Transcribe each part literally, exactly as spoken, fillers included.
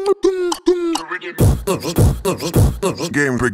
Game break.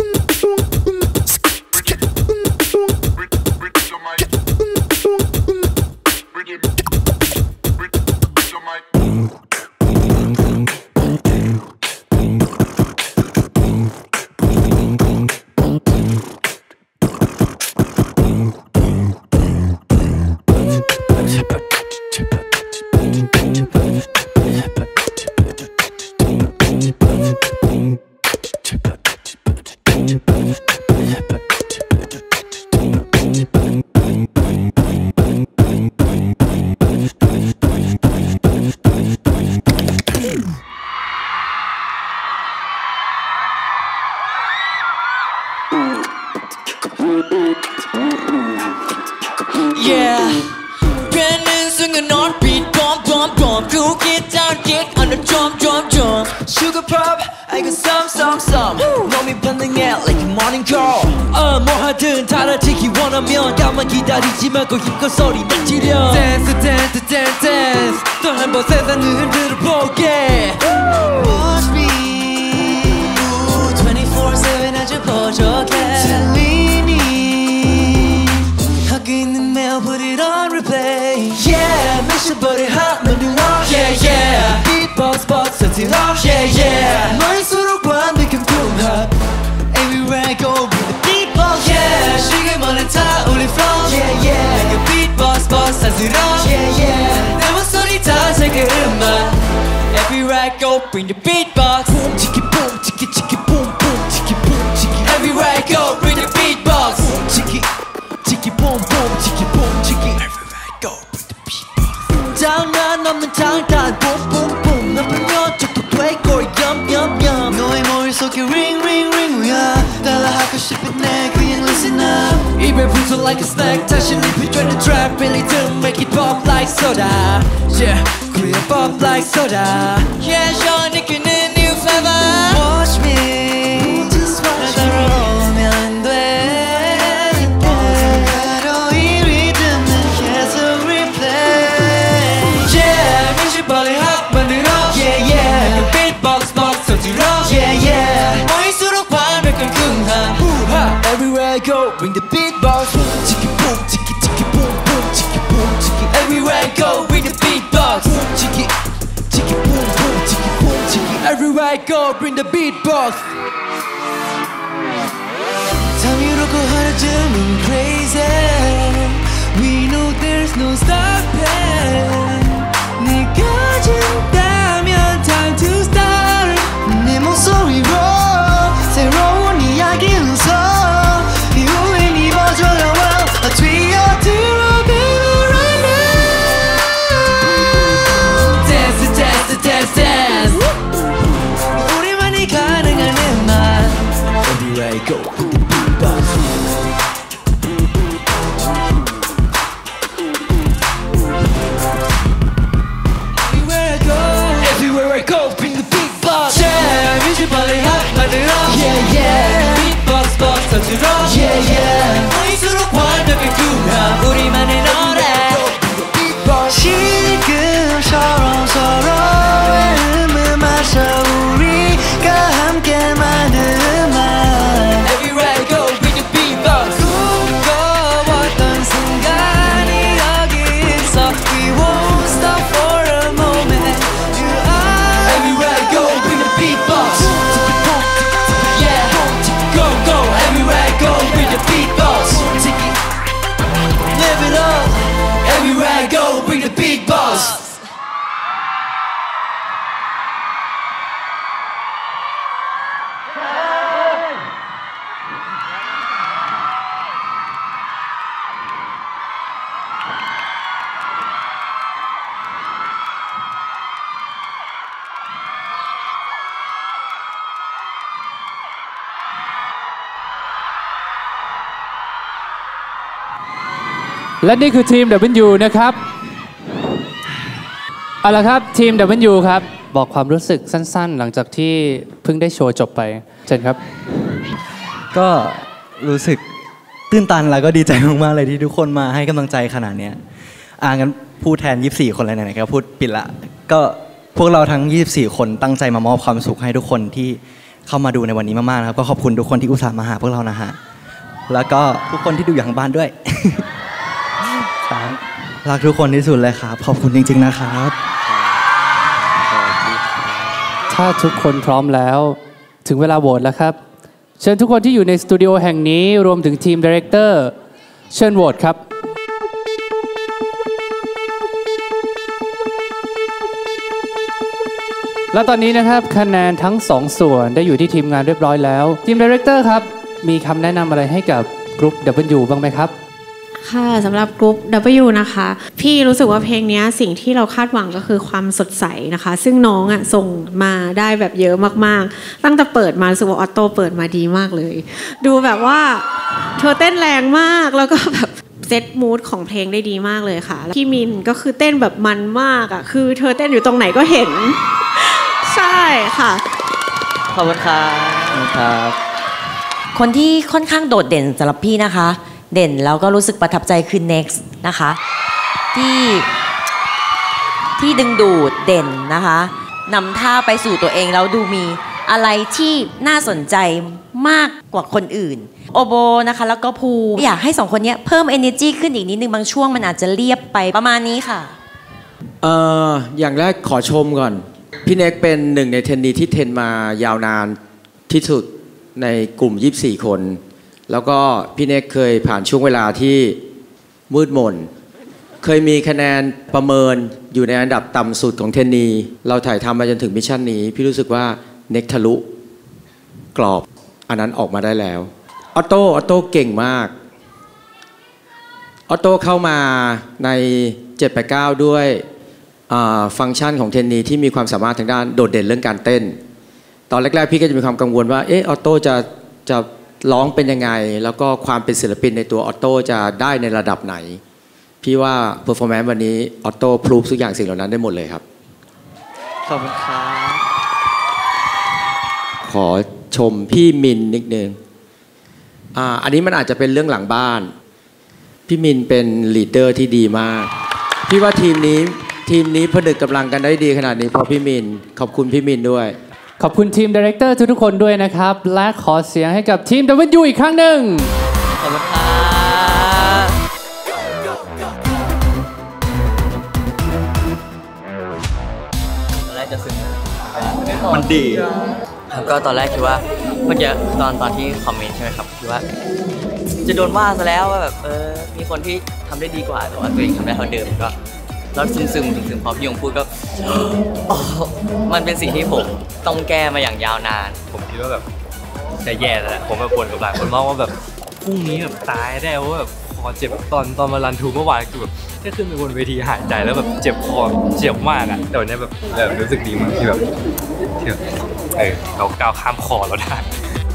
Yeah, brand new singer, not beat, bomb, bomb, bomb. Cool kid down, kick on the drum, drum, drum. Sugar pop, I got some, some, some. 몸이 반응해 like a morning call. 어, 뭐 하든 달아지기 원하면 가만 기다리지 말고 힘껏 소리만 지려. Dance, dance, dance, dance. 또 한 번 세상을 흔들어 보게. Watch me. twenty-four seven 아주 부족해. 있는 mail, put it on replay. Yeah, mission body hot, 너는 walk. Yeah, yeah. Beatbox, box, set it off. Yeah, yeah. 머릿속으로 관 느낌 궁합. Everywhere I go, with the beatbox. Yeah, 시계만은 다 올린 flow. Yeah, yeah. like a beatbox, box, set it off. Yeah, yeah. 내 목소리 다 세계 음악. Everywhere I go, bring the beatbox. Boom, chiki, boom, chiki, chiki, boom, boom, chiki, boom, chiki. Everywhere I go, bring the beatbox. Boom, chiki. Chicky boom boom, chicky boom, chicky. Everywhere I go, bring the beat. 장난 없는 장단, boom boom boom. 넘으면 저도 되고 yum yum yum. 너의 머릿속에 ring ring ring 뭐야? 따라하고 싶은 내 그냥 listen up. 입에 붙어 like a snack. 다시 리필되는 track, really do make it pop like soda. Yeah, 그래 pop like soda. Yeah, 저 느끼는 new flavor. Watch me, just watch me. 따라오면 돼. Everywhere I go, bring the beatbox. Chicky boom, chicky chicky boom boom, chicky boom, chicky. Everywhere I go, bring the beatbox. Chicky, chicky boom boom, chicky boom, chicky. Everywhere I go, bring the beatbox. Tell me to go harder, doing crazy. We know there's no stopping. 네가 준다면 time to start. 내 목소리로 새로운 이야기를 써. Dance, dance. 우리만이 가능한 음악. Everywhere I go, with the beatbox. Everywhere I go, everywhere I go, bring the beatbox. Yeah, music 빨리 핫 만들어. Yeah, yeah. Beatbox, box 터뜨려. Yeah, yeah. 머릿속으로 완벽한 궁합. 우리만의 노래. 지금 서로 서로의 음을 마셔 우리가 함께 만든 음악. Everywhere I go, bring the beatbox. 꿈꿔왔던 순간이 여기 있어. We won't stop for a moment. You are. Everywhere I go, bring the beatbox. Yeah, go go. Everywhere I go, bring the beatbox. Live it up. Everywhere I go, bring the beatbox. และนี่คือทีม ดับเบิลยู นะครับเอาละครับทีม ดับเบิลยู ครับบอกความรู้สึกสั้นๆหลังจากที่เพิ่งได้โชว์จบไปเชิญครับก็รู้สึกตื้นตันแล้วก็ดีใจมากๆเลยที่ทุกคนมาให้กำลังใจขนาดนี้อ่างั้นพูดแทนยี่สิบสี่คนเลยไหนๆก็พูดปิดละก็พวกเราทั้งยี่สิบสี่คนตั้งใจมามอบความสุขให้ทุกคนที่เข้ามาดูในวันนี้มากๆนะครับก็ขอบคุณทุกคนที่อุตส่าห์มาหาพวกเรานะฮะแล้วก็ทุกคนที่ดูอย่างบ้านด้วย รักทุกคนที่สุดเลยครับขอบคุณจริงๆนะครับถ้าทุกคนพร้อมแล้วถึงเวลาโหวตแล้วครับเชิญทุกคนที่อยู่ในสตูดิโอแห่งนี้รวมถึงทีมดีเรคเตอร์เชิญโหวตครับและตอนนี้นะครับคะแนนทั้งสองส่วนได้อยู่ที่ทีมงานเรียบร้อยแล้วทีมดีเรคเตอร์ครับมีคำแนะนำอะไรให้กับกรุ๊ป ดับเบิลยู บ้างไหมครับค่ะสำหรับกรุ๊ป ดับเบิลยู นะคะพี่รู้สึกว่าเพลงนี้สิ่งที่เราคาดหวังก็คือความสดใสนะคะซึ่งน้องอ่ะส่งมาได้แบบเยอะมากๆตั้งแต่เปิดมารู้สึกว่าออโต้เปิดมาดีมากเลยดูแบบว่าเธอเต้นแรงมากแล้วก็แบบเซตมูดของเพลงได้ดีมากเลยค่ะพี่มินก็คือเต้นแบบมันมากอ่ะคือเธอเต้นอยู่ตรงไหนก็เห็นใช่ค่ะขอบคุณครับคนที่ค่อนข้างโดดเด่นสำหรับพี่นะคะเด่นแล้วก็รู้สึกประทับใจคือ next นะคะที่ที่ดึงดูดเด่นนะคะนำท่าไปสู่ตัวเองแล้วดูมีอะไรที่น่าสนใจมากกว่าคนอื่นโอโบนะคะแล้วก็ภูอยากให้สองคนนี้เพิ่ม energy ขึ้นอีกนิดนึงบางช่วงมันอาจจะเรียบไปประมาณนี้ค่ะเอ่ออย่างแรกขอชมก่อนพี่เน็กเป็นหนึ่งในเทรนนีที่เทรนมายาวนานที่สุดในกลุ่มยี่สิบสี่คนแล้วก็พี่เน็กเคยผ่านช่วงเวลาที่มืดมนเคยมีคะแนนประเมินอยู่ในอันดับต่ำสุดของเทรนนีเราถ่ายทำมาจนถึงมิชชั่นนี้พี่รู้สึกว่าเน็กทะลุกรอบอันนั้นออกมาได้แล้วออโต้ออโต้เก่งมากออโต้เข้ามาในเจ็ด แปด เก้าด้วยฟังก์ชันของเทรนนีที่มีความสามารถทางด้านโดดเด่นเรื่องการเต้นตอนแรกๆพี่ก็จะมีความกังวลว่าเออออโต้จะจะร้องเป็นยังไงแล้วก็ความเป็นศิลปินในตัวออโต้จะได้ในระดับไหนพี่ว่าเพอร์ฟอร์แมนซ์วันนี้ออโต้พรูฟทุกอย่างสิ่งเหล่านั้นได้หมดเลยครับขอบคุณครับขอชมพี่มินนิดนึงอ่าอันนี้มันอาจจะเป็นเรื่องหลังบ้านพี่มินเป็นลีดเดอร์ที่ดีมากพี่ว่าทีมนี้ทีมนี้ผนึกกำลังกันได้ดีขนาดนี้เพราะพี่มินขอบคุณพี่มินด้วยขอบคุณทีมดีเรคเตอร์ทุกๆคนด้วยนะครับและขอเสียงให้กับทีม ดับเบิลยู อีกครั้งหนึ่งขอบคุณครับตอนแรกจะซึ้งมันดีก็ตอนแรกคิดว่าเมื่อกี้ตอนตอนที่คอมเมนต์ใช่ไหมครับคิดว่าจะโดนว่าซะแล้วว่าแบบเออมีคนที่ทำได้ดีกว่าแต่ว่าตัวเองทำได้เท่าเดิมก็แล้วซึมซึมซึมพอพี่ยงพูดก็มันเป็นสิ่งที่ผมต้องแก้มาอย่างยาวนานผมคิดว่าแบบจะแย่แล้วแหละผมแบบบ่นกับหลายคนมากว่าแบบพรุ่งนี้แบบตายได้ว่าแบบคอเจ็บตอนตอนมารันทูเมื่อวานคือแบบแค่ขึ้นไปบนเวทีหายใจแล้วแบบเจ็บคอเจ็บมากอ่ะแต่วันนี้แบบแบบรู้สึกดีมากที่แบบที่แบบเออเราก้าวข้ามคอเราได้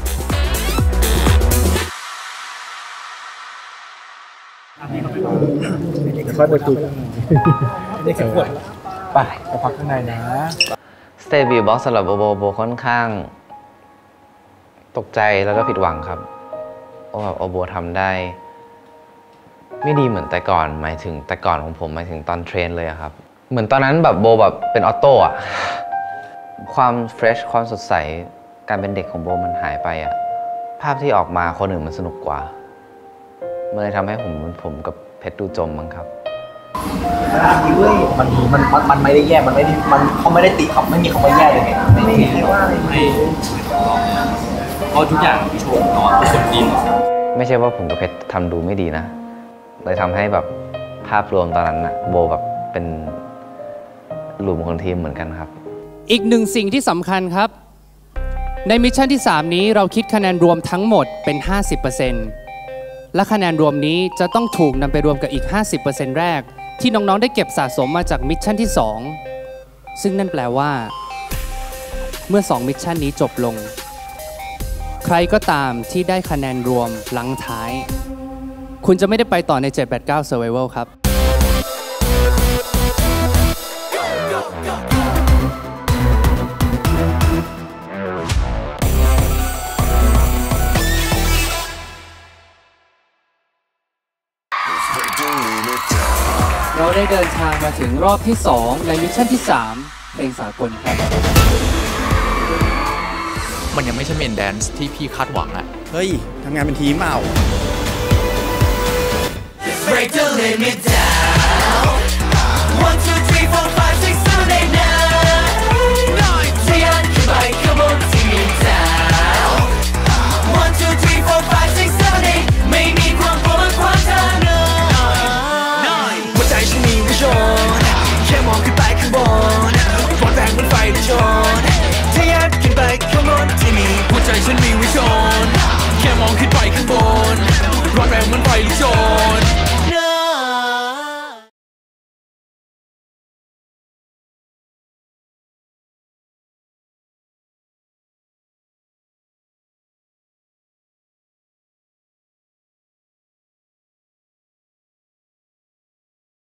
ค่อยไปคุยนี่แค่ปวดไปไปพักข้างในนะสเตบีบ็อกสำหรับโอโบโบค่อนข้างตกใจแล้วก็ผิดหวังครับโอ้แบบโอโบทำได้ไม่ดีเหมือนแต่ก่อนหมายถึงแต่ก่อนของผมหมายถึงตอนเทรนเลยครับเหมือนตอนนั้นแบบโบแบบเป็นออโต้อะความเฟรชความสดใสการเป็นเด็กของโบมันหายไปอะภาพที่ออกมาคนอื่นมันสนุกกว่ามันเลยทำให้ผมผมกับเพชรดูจมมั้งครับด้วยมันมันมันไม่ได้แย่มันไม่ได้มันเขาไม่ได้ติเขาไม่มีคำว่าแย่เลยไม่ไม่มีว่าอะไรไม่เพราะทุกอย่างโชว์น้องทุกคนดีไม่ใช่ว่าผมกับเพชรทำดูไม่ดีนะเลยทำให้แบบภาพรวมตอนนั้นนะโบแบบเป็นหลุมของทีมเหมือนกันครับอีกหนึ่งสิ่งที่สำคัญครับในมิชชั่นที่สามนี้เราคิดคะแนนรวมทั้งหมดเป็น ห้าสิบเปอร์เซ็นต์ และคะแนนรวมนี้จะต้องถูกนำไปรวมกับอีก ห้าสิบเปอร์เซ็นต์ แรกที่น้องๆได้เก็บสะสมมาจากมิชชั่นที่สองซึ่งนั่นแปลว่าเมื่อสองมิชชั่นนี้จบลงใครก็ตามที่ได้คะแนนรวมหลังท้ายคุณจะไม่ได้ไปต่อในเจ็ด แปด เก้า Survival ครับเราได้เดินทางมาถึงรอบที่สองในมิชชั่นที่สามเพลงสากลครับมันยังไม่ใช่เมนแดนซ์ที่พี่คาดหวังอะเฮ้ยทำงานเป็นทีมเปล่า Break the limit down One, two, three, four, five, six, seven, eight, nine Ten, goodbye, come on, take me down One, two, three, four, five, six, seven, eight ไม่มีความกลัวและความท้าทายหัวใจฉันมีวิชั่นแค่มองขึ้นไปข้างบนร้อนแรงเหมือนไฟที่ชนทะยานขึ้นไป come on ที่นี่หัวใจฉันมีวิชั่นแค่มองขึ้นไปข้างบนร้อนแรงเหมือนไฟที่ชน